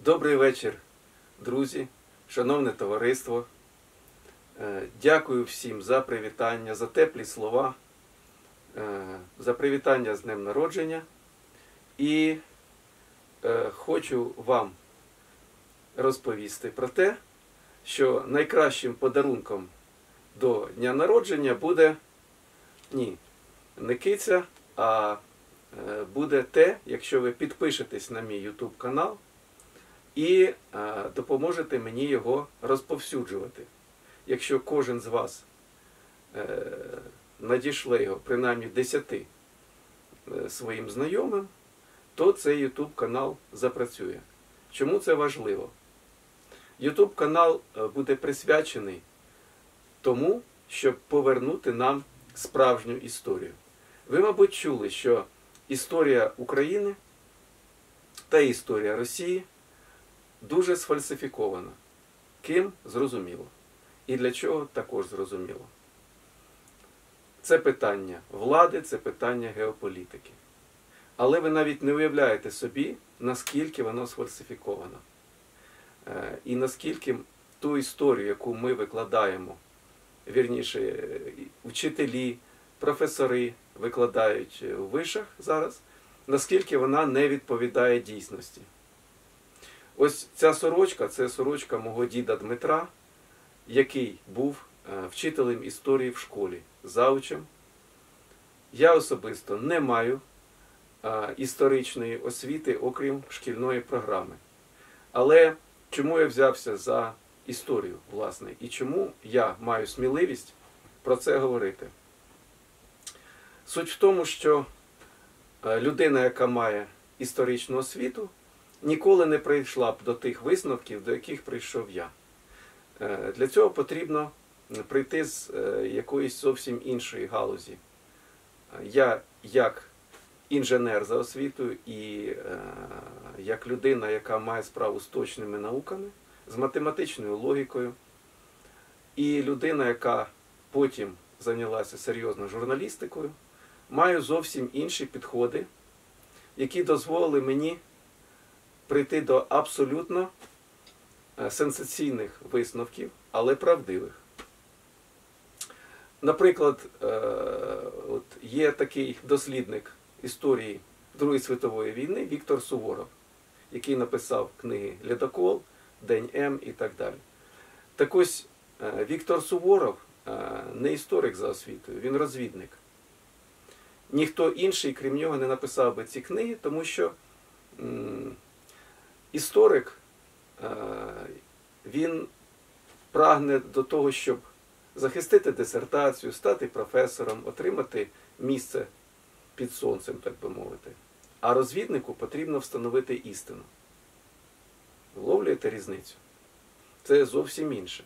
Добрий вечір, друзі, шановне товариство. Дякую всім за привітання, за теплі слова, за привітання з днем народження. І хочу вам розповісти про те, що найкращим подарунком до дня народження буде не киця, а буде те, якщо ви підпишетесь на мій YouTube канал і допоможете мені його розповсюджувати. Якщо кожен з вас надішле його принаймні 10 своїм знайомим, то цей YouTube канал запрацює. Чому це важливо? YouTube канал буде присвячений тому, щоб повернути нам справжню історію. Ви, мабуть, чули, що історія України та історія Росії дуже сфальсифікована. Ким? Зрозуміло. І для чого? Також зрозуміло. Це питання влади, це питання геополітики. Але ви навіть не уявляєте собі, наскільки воно сфальсифіковано. І наскільки ту історію, яку ми викладаємо, вірніше, вчителі, професори викладають у вишах зараз, наскільки вона не відповідає дійсності. Ось ця сорочка – це сорочка мого діда Дмитра, який був вчителем історії в школі, заучем. Я особисто не маю історичної освіти, окрім шкільної програми. Але чому я взявся за історію, власне, і чому я маю сміливість про це говорити? Суть в тому, що людина, яка має історичну освіту, ніколи не прийшла б до тих висновків, до яких прийшов я. Для цього потрібно прийти з якоїсь зовсім іншої галузі. Я, як інженер за освітою і як людина, яка має справу з точними науками, з математичною логікою, і людина, яка потім зайнялася серйозно журналістикою, маю зовсім інші підходи, які дозволили мені прийти до абсолютно сенсаційних висновків, але правдивих. Наприклад, є такий дослідник історії Другої світової війни Віктор Суворов, який написав книги «Ледокол», «День М» і так далі. Так ось, Віктор Суворов не історик за освітою, він розвідник. Ніхто інший, крім нього, не написав би ці книги, тому що історик, він прагне до того, щоб захистити дисертацію, стати професором, отримати місце під сонцем, так би мовити. А розвіднику потрібно встановити істину. Вловлюєте різницю? Це зовсім інше.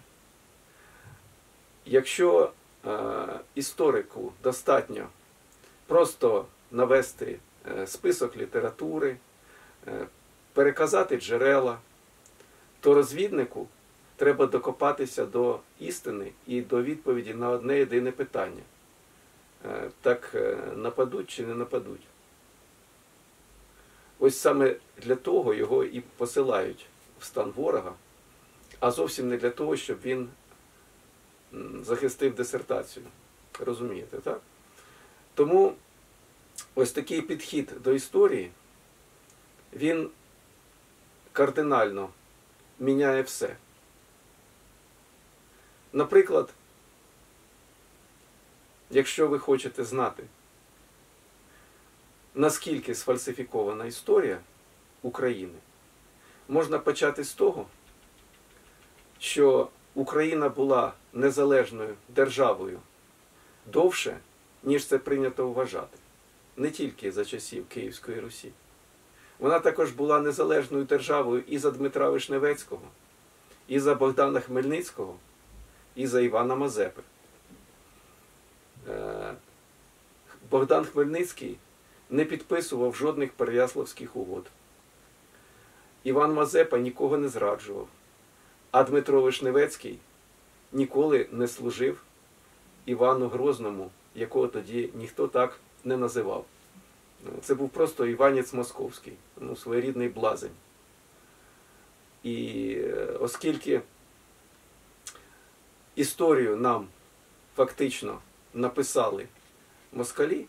Якщо історику достатньо просто навести список літератури, переказати джерела, то розвіднику треба докопатися до істини і до відповіді на одне єдине питання. Так нападуть чи не нападуть? Ось саме для того його і посилають в стан ворога, а зовсім не для того, щоб він захистив дисертацію. Розумієте, так? Тому ось такий підхід до історії, він кардинально міняє все. Наприклад, якщо ви хочете знати, наскільки сфальсифікована історія України, можна почати з того, що Україна була незалежною державою довше, ніж це прийнято вважати. Не тільки за часів Київської Русі. Вона також була незалежною державою і за Дмитра Вишневецького, і за Богдана Хмельницького, і за Івана Мазепи. Богдан Хмельницький не підписував жодних Переяславських угод. Іван Мазепа нікого не зраджував. А Дмитро Вишневецький ніколи не служив Івану Грозному, якого тоді ніхто так не називав. Це був просто Іванець Московський, своєрідний блазень. І оскільки історію нам фактично написали москалі,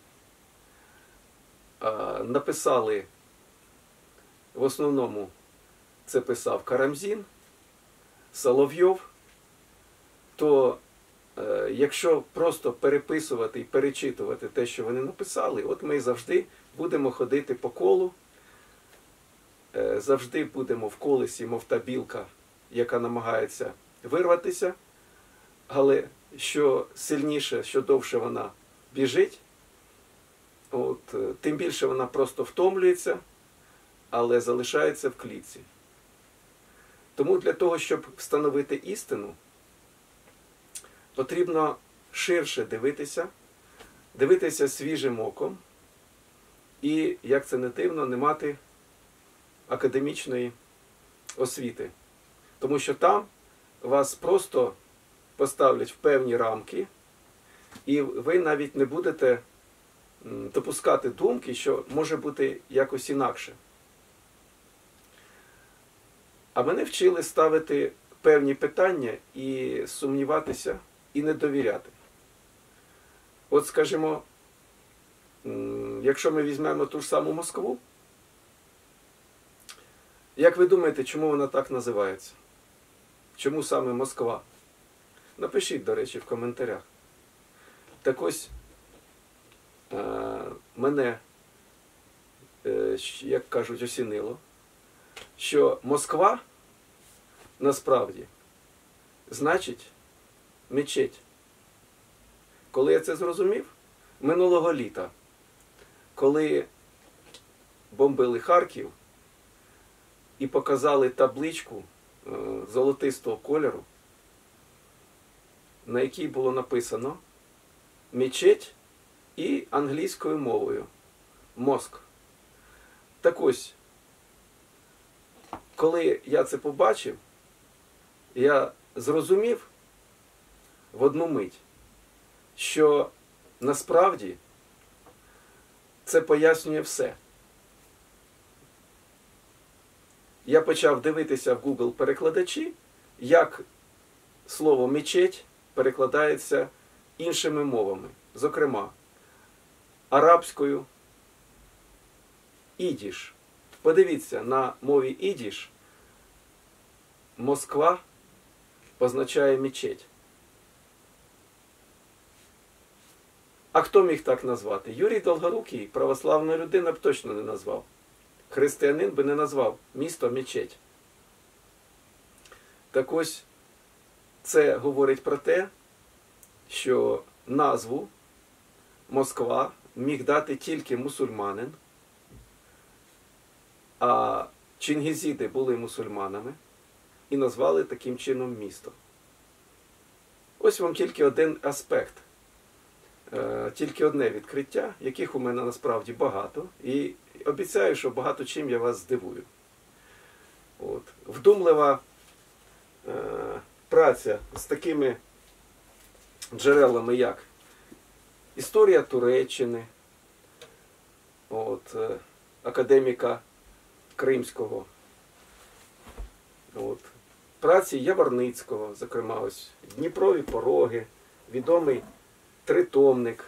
написали, в основному це писав Карамзін, Соловйов, то якщо просто переписувати і перечитувати те, що вони написали, от ми завжди будемо ходити по колу, завжди будемо в колесі, мов та білка, яка намагається вирватися, але що сильніше, що довше вона біжить, тим більше вона просто втомлюється, але залишається в клітці. Тому для того, щоб встановити істину, потрібно ширше дивитися свіжим оком і, як це не дивно, не мати академічної освіти. Тому що там вас просто поставлять в певні рамки, і ви навіть не будете допускати думки, що може бути якось інакше. А мене вчили ставити певні питання і сумніватися, і не довіряти. От, скажімо, якщо ми візьмемо ту ж саму Москву, як ви думаєте, чому вона так називається? Чому саме Москва? Напишіть, до речі, в коментарях. Так ось, мене, як кажуть, осінило, що Москва насправді значить мечеть. Коли я це зрозумів? Минулого літа, коли бомбили Харків і показали табличку золотистого кольору, на якій було написано мечеть і англійською мовою мозк. Так ось, коли я це побачив, я зрозумів в одну мить, що насправді це пояснює все. Я почав дивитися в Google-перекладачі, як слово «мечеть» перекладається іншими мовами, зокрема, арабською ідіш. Подивіться, на мові ідіш Москва означає мечеть. А хто міг так назвати? Юрій Долгорукий, православна людина, б точно не назвав. Християнин би не назвав місто мечеть. Так ось, це говорить про те, що назву Москва міг дати тільки мусульманин, а чингізіди були мусульманами і назвали таким чином місто. Ось вам тільки один аспект, тільки одне відкриття, яких у мене насправді багато, і обіцяю, що багато чим я вас здивую. Вдумлива праця з такими джерелами, як історія Туреччини, академіка Кримського, праці Яворницького, зокрема, ось Дніпрові пороги, відомий тритомник,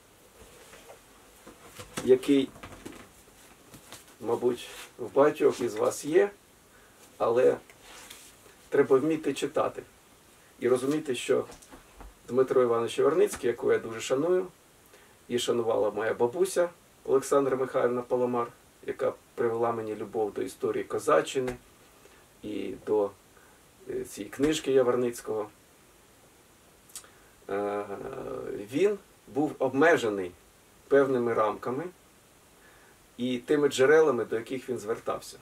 який, мабуть, в багатьох із вас є, але треба вміти читати і розуміти, що Дмитро Іванович Яворницький, яку я дуже шаную, і шанувала моя бабуся Олександра Михайлівна Паламар, яка привела мені любов до історії козаччини і до цієї книжки Яворницького, він був обмежений певними рамками і тими джерелами, до яких він звертався.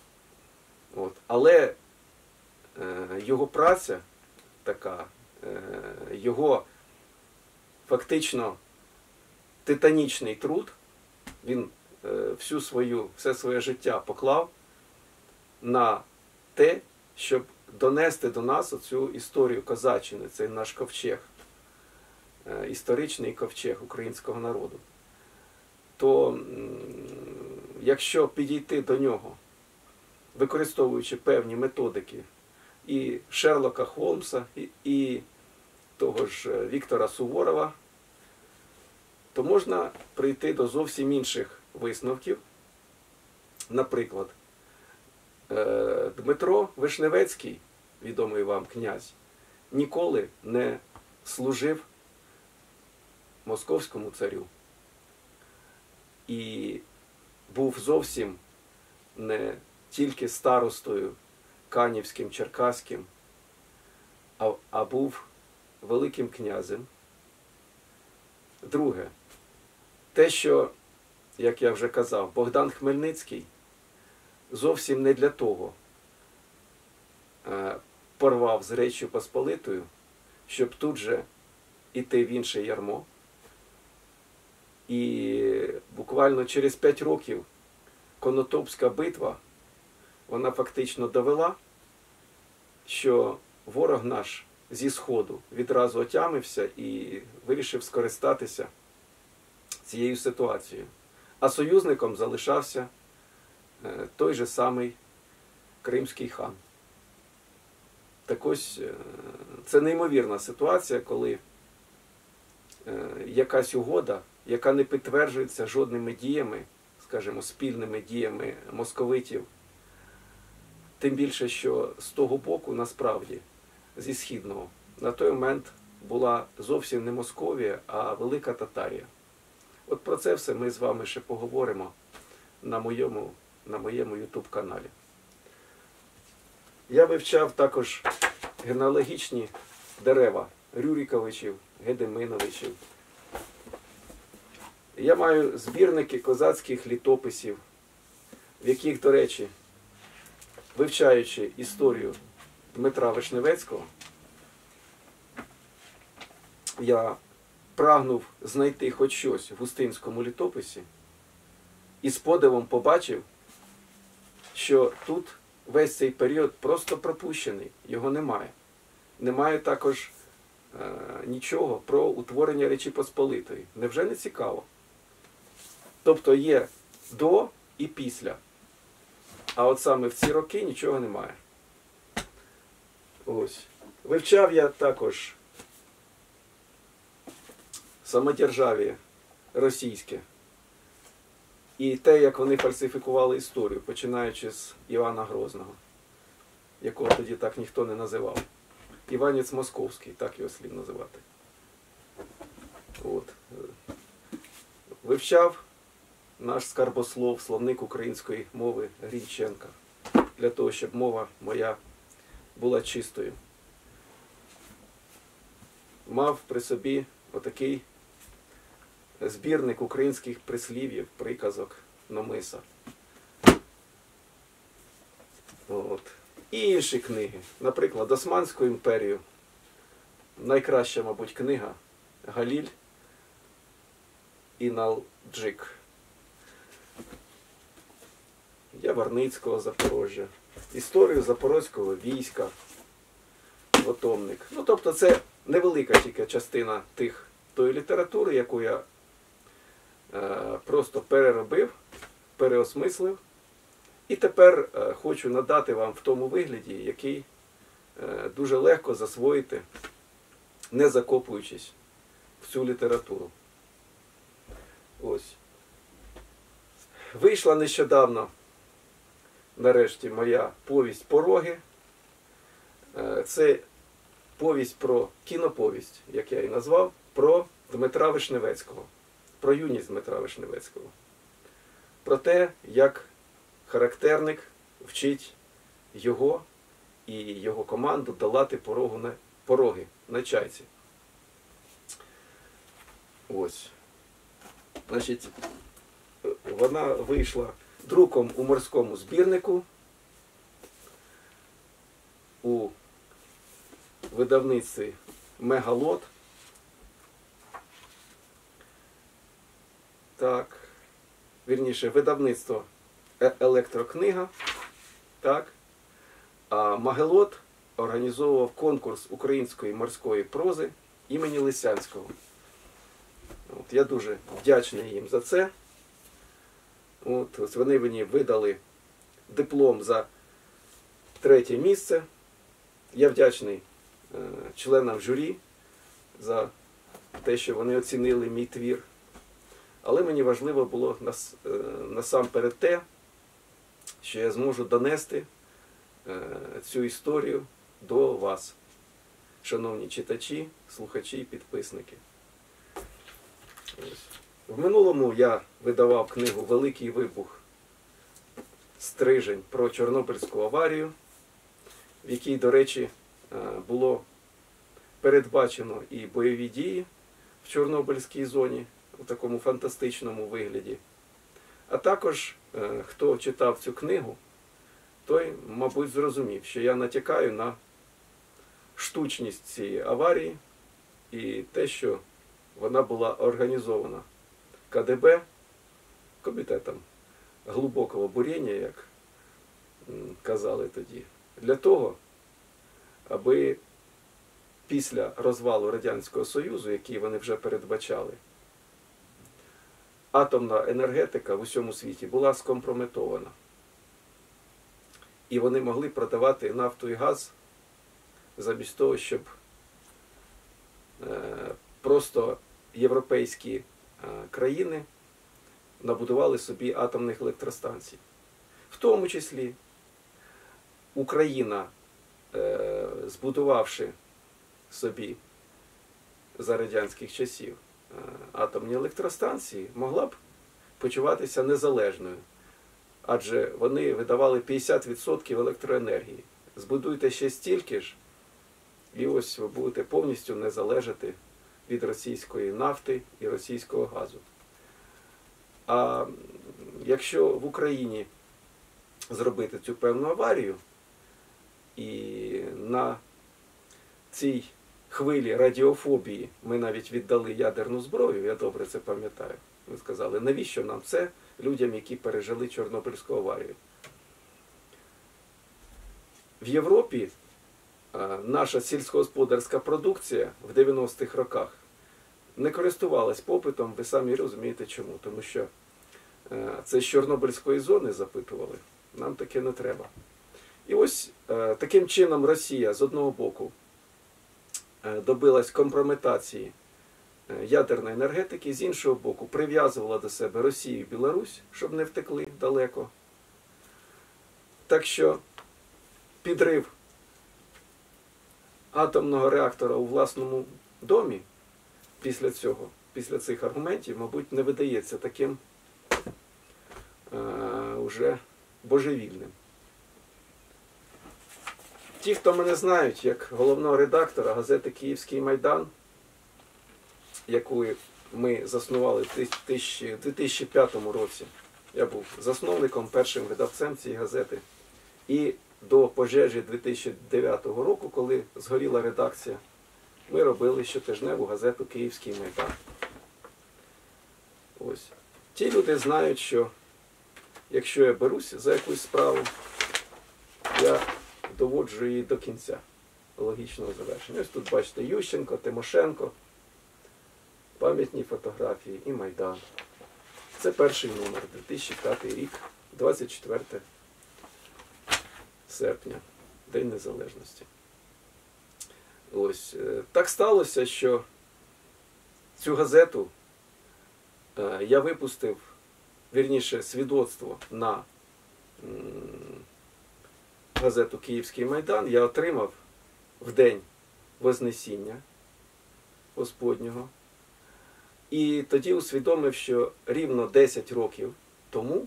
Але його праця така, його фактично титанічний труд, він все своє життя поклав на те, щоб донести до нас оцю історію козаччини, цей наш ковчег, історичний ковчег українського народу. То якщо підійти до нього використовуючи певні методики і Шерлока Холмса, і того ж Віктора Суворова, то можна прийти до зовсім інших висновків. Наприклад, Дмитро Вишневецький, відомий вам князь, ніколи не служив московському царю. І був зовсім не тільки старостою канівським, черкаським, а був великим князем. Друге, те, що, як я вже казав, Богдан Хмельницький зовсім не для того порвав з Реччю Посполитою, щоб тут же іти в інше ярмо. І буквально через 5 років Конотопська битва, вона фактично довела, що ворог наш зі Сходу відразу отямився і вирішив скористатися цією ситуацією. А союзником залишався той же самий Кримський хан. Так ось, це неймовірна ситуація, коли якась угода, яка не підтверджується жодними діями, скажімо, спільними діями московитів, тим більше, що з того боку, насправді, зі Східного, на той момент була зовсім не Московія, а Велика Татарія. От про це все ми з вами ще поговоримо на моєму YouTube-каналі. Я вивчав також генеалогічні дерева Рюриковичів, Гедеминовичів. Я маю збірники козацьких літописів, в яких, до речі, вивчаючи історію Дмитра Вишневецького, я прагнув знайти хоч щось в Устинському літописі і з подивом побачив, що тут весь цей період просто пропущений, його немає. Немає також нічого про утворення Речі Посполитої. Невже не цікаво? Тобто є до і після. А от саме в ці роки нічого немає. Ось. Вивчав я також самодержав'я російське. І те, як вони фальсифікували історію, починаючи з Івана Грозного, якого тоді так ніхто не називав. Іванець Московський, так його слід називати. От. Вивчав наш скарбослов, словник української мови Грінченка, для того, щоб мова моя була чистою. Мав при собі отакий збірник українських прислів'їв, приказок Номиса. От. І інші книги. Наприклад, Османську імперію. Найкраща, мабуть, книга Галіль Іналджик. Яворницького Запорожжя. Історію Запорозького війська. Двотомник. Ну, тобто це невелика тільки частина тої літератури, яку я просто переробив, переосмислив. І тепер хочу надати вам в тому вигляді, який дуже легко засвоїти, не закопуючись в цю літературу. Ось. Вийшла нещодавно, нарешті, моя повість «Пороги». Це повість про кіноповість, як я її назвав, про Дмитра Вишневецького, про юність Дмитра Вишневецького. Про те, як характерник вчить його і його команду долати пороги на чайці. Ось. Значить, вона вийшла друком у морському збірнику, у видавництві Мегалот. Так, вірніше, видавництво Електрокнига. Так. А Магелот організовував конкурс української морської прози імені Лисянського. От, я дуже вдячний їм за це. От, ось вони мені видали диплом за третє місце. Я вдячний членам журі за те, що вони оцінили мій твір. Але мені важливо було насамперед те, що я зможу донести цю історію до вас, шановні читачі, слухачі і підписники. В минулому я видавав книгу «Великий вибух. Стрижень» про Чорнобильську аварію, в якій, до речі, було передбачено і бойові дії в Чорнобильській зоні у такому фантастичному вигляді. А також, хто читав цю книгу, той, мабуть, зрозумів, що я натякаю на штучність цієї аварії і те, що вона була організована КДБ, Комітетом глибокого буріння, як казали тоді, для того, аби після розвалу Радянського Союзу, який вони вже передбачали, атомна енергетика в усьому світі була скомпрометована. І вони могли продавати нафту і газ замість того, щоб просто європейські країни набудували собі атомних електростанцій. В тому числі Україна, збудувавши собі за радянських часів атомні електростанції, могла б почуватися незалежною. Адже вони видавали 50% електроенергії. Збудуйте ще стільки ж, і ось ви будете повністю не залежати від російської нафти і російського газу. А якщо в Україні зробити цю певну аварію, і на цій хвилі радіофобії ми навіть віддали ядерну зброю, я добре це пам'ятаю, ми сказали, навіщо нам це людям, які пережили Чорнобильську аварію. В Європі наша сільськогосподарська продукція в 90-х роках не користувалась попитом, ви самі розумієте чому. Тому що це з Чорнобильської зони запитували, нам таке не треба. І ось таким чином Росія з одного боку добилась компрометації ядерної енергетики, з іншого боку прив'язувала до себе Росію і Білорусь, щоб не втекли далеко. Так що підрив атомного реактора у власному домі після цього, після цих аргументів, мабуть, не видається таким уже божевільним. Ті, хто мене знають як головного редактора газети «Київський Майдан», яку ми заснували в 2005 році, я був засновником, першим видавцем цієї газети, і до пожежі 2009 року, коли згоріла редакція, ми робили щотижневу газету «Київський Майдан». Ось. Ті люди знають, що якщо я берусь за якусь справу, я доводжу її до кінця, логічного завершення. Ось тут бачите Ющенко, Тимошенко, пам'ятні фотографії і Майдан. Це перший номер, 2005 рік, 24 серпня, День Незалежності. Ось. Так сталося, що цю газету я випустив, вірніше, свідоцтво на газету «Київський Майдан» я отримав в день Вознесіння Господнього. І тоді усвідомив, що рівно 10 років тому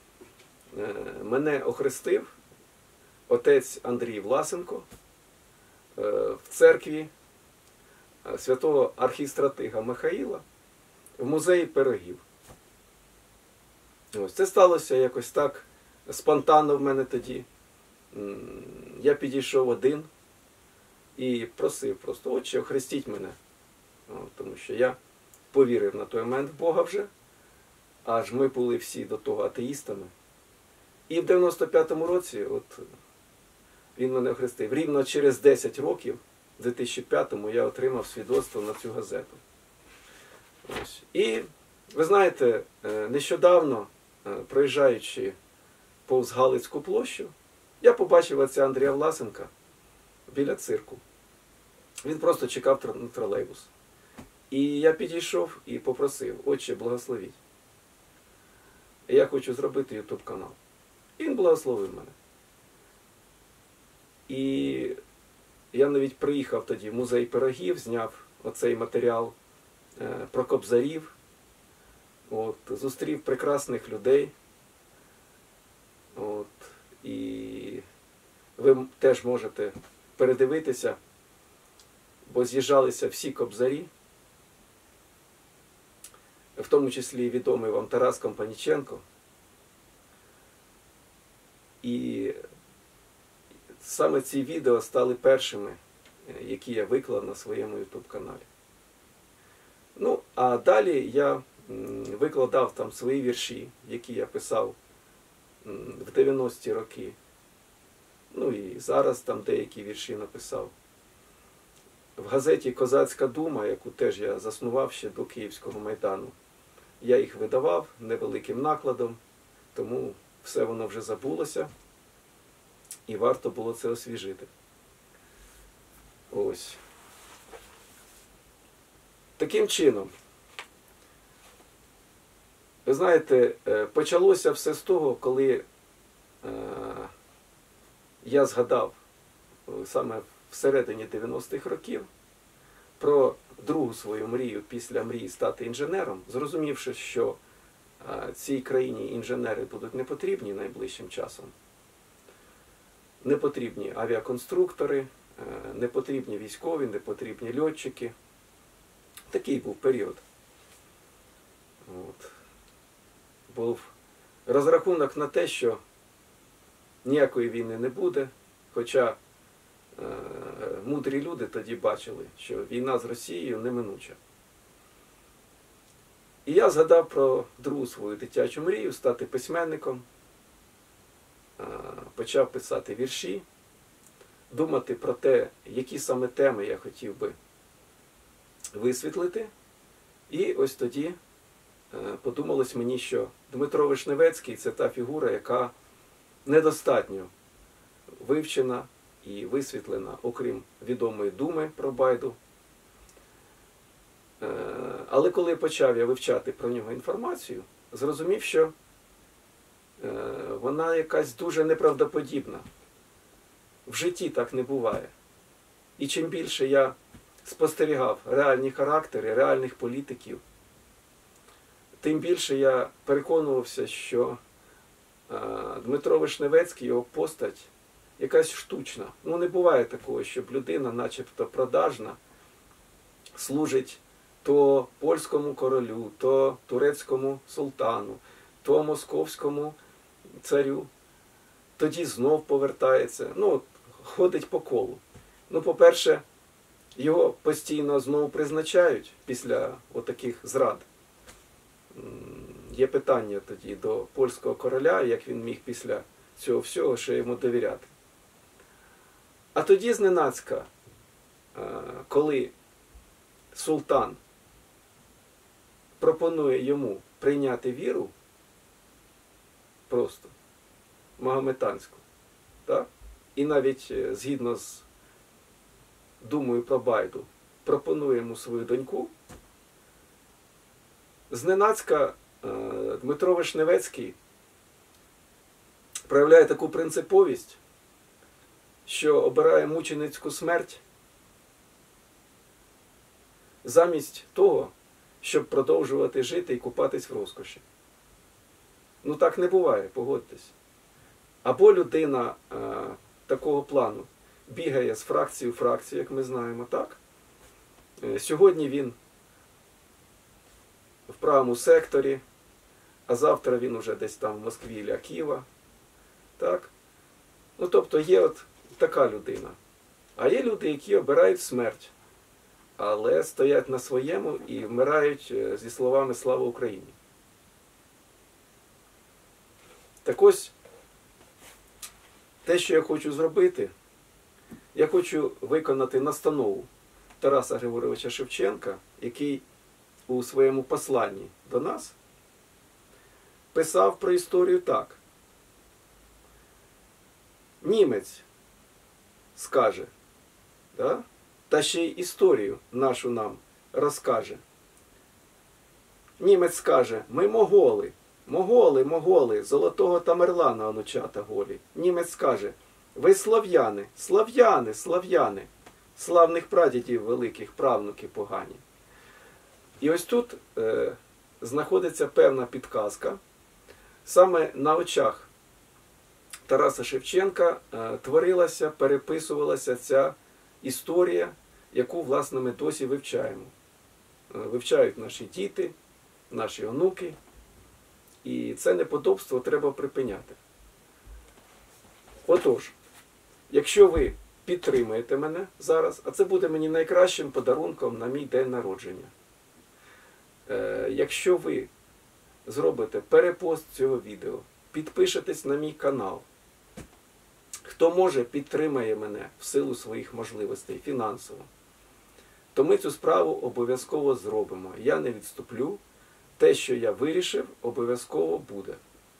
мене охрестив отець Андрій Власенко в церкві святого архістратига Михаїла в музеї пирогів. Ось це сталося якось так спонтанно в мене тоді. Я підійшов один і просив просто: «Отче, охрестіть мене». Тому що я повірив на той момент в Бога вже, аж ми були всі до того атеїстами. І в 95-му році от, він мене охрестив. Рівно через 10 років, в 2005-му, я отримав свідоцтво на цю газету. Ось. І, ви знаєте, нещодавно, проїжджаючи повз Галицьку площу, Я побачив отця Андрія Власенка біля цирку. Він просто чекав на тролейбус. І я підійшов і попросив: отче, благословіть. Я хочу зробити YouTube канал. І він благословив мене. І я навіть приїхав тоді в музей пирогів, зняв оцей матеріал про кобзарів. Зустрів прекрасних людей. І ви теж можете передивитися, бо з'їжджалися всі кобзарі, в тому числі відомий вам Тарас Компаніченко. І саме ці відео стали першими, які я виклав на своєму YouTube-каналі. Ну, а далі я викладав там свої вірші, які я писав в 90-ті роки. Ну і зараз там деякі вірші написав. В газеті «Козацька дума», яку теж я заснував ще до Київського Майдану, я їх видавав невеликим накладом, тому все воно вже забулося і варто було це освіжити. Ось. Таким чином, ви знаєте, почалося все з того, коли я згадав саме всередині 90-х років про другу свою мрію після мрії стати інженером, зрозумівши, що цій країні інженери будуть не потрібні найближчим часом. Не потрібні авіаконструктори, не потрібні військові, не потрібні льотчики. Такий був період. Був розрахунок на те, що ніякої війни не буде, хоча мудрі люди тоді бачили, що війна з Росією неминуча. І я згадав про другу свою дитячу мрію стати письменником, почав писати вірші, думати про те, які саме теми я хотів би висвітлити. І ось тоді подумалось мені, що Дмитро Вишневецький – це та фігура, яка недостатньо вивчена і висвітлена, окрім відомої думи про Байду. Але коли почав я вивчати про нього інформацію, зрозумів, що вона якась дуже неправдоподібна. В житті так не буває. І чим більше я спостерігав реальні характери, реальних політиків, тим більше я переконувався, що Дмитро Вишневецький, його постать, якась штучна. Ну, не буває такого, щоб людина, начебто продажна, служить то польському королю, то турецькому султану, то московському царю, тоді знов повертається, ну, ходить по колу. Ну, по-перше, його постійно знову призначають після отаких зрад. Є питання тоді до польського короля, як він міг після цього всього ще йому довіряти. А тоді зненацька, коли султан пропонує йому прийняти віру, просто магометанську, так? І навіть згідно з думою про Байду, пропонує йому свою доньку, зненацька Дмитро Вишневецький проявляє таку принциповість, що обирає мученицьку смерть замість того, щоб продовжувати жити і купатись в розкоші. Ну так не буває, погодьтесь. Або людина такого плану бігає з фракції у фракцію, як ми знаємо, так? Сьогодні він в правому секторі, а завтра він уже десь там в Москві для Києва. Так? Ну, тобто є от така людина. А є люди, які обирають смерть, але стоять на своєму і вмирають зі словами «Слава Україні». Так ось, те, що я хочу зробити, я хочу виконати настанову Тараса Григоровича Шевченка, який у своєму посланні до нас писав про історію так. німець скаже, да? Та ще й історію нашу нам розкаже. Німець скаже: ми моголи, моголи, моголи, золотого Тамерлана онучата голі. Німець скаже: ви слав'яни, слав'яни, слав'яни, славних прадідів великих, правнуки погані. І ось тут знаходиться певна підказка. Саме на очах Тараса Шевченка творилася, переписувалася ця історія, яку, власне, ми досі вивчаємо. Вивчають наші діти, наші онуки. І це неподобство треба припиняти. Отож, якщо ви підтримуєте мене зараз, а це буде мені найкращим подарунком на мій день народження. Якщо ви зробите перепост цього відео, підпишетесь на мій канал, хто може, підтримає мене в силу своїх можливостей фінансово, то ми цю справу обов'язково зробимо. Я не відступлю. Те, що я вирішив, обов'язково буде.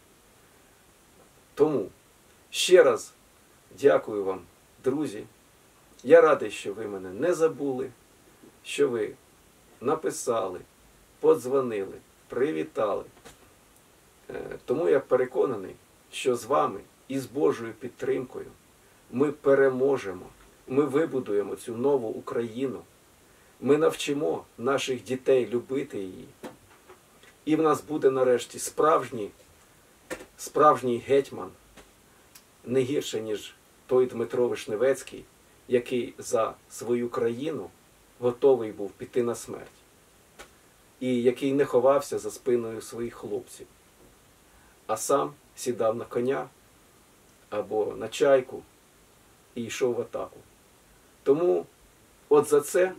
Тому ще раз дякую вам, друзі. Я радий, що ви мене не забули, що ви написали, подзвонили, привітали. Тому я переконаний, що з вами і з Божою підтримкою ми переможемо, ми вибудуємо цю нову Україну, ми навчимо наших дітей любити її. І в нас буде нарешті справжній гетьман, не гірше, ніж той Дмитро Вишневецький, який за свою країну готовий був піти на смерть. І який не ховався за спиною своїх хлопців, а сам сідав на коня або на чайку і йшов в атаку. Тому от за це,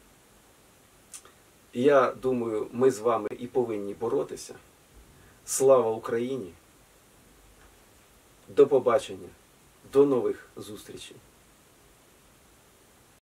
я думаю, ми з вами і повинні боротися. Слава Україні! До побачення! До нових зустрічей!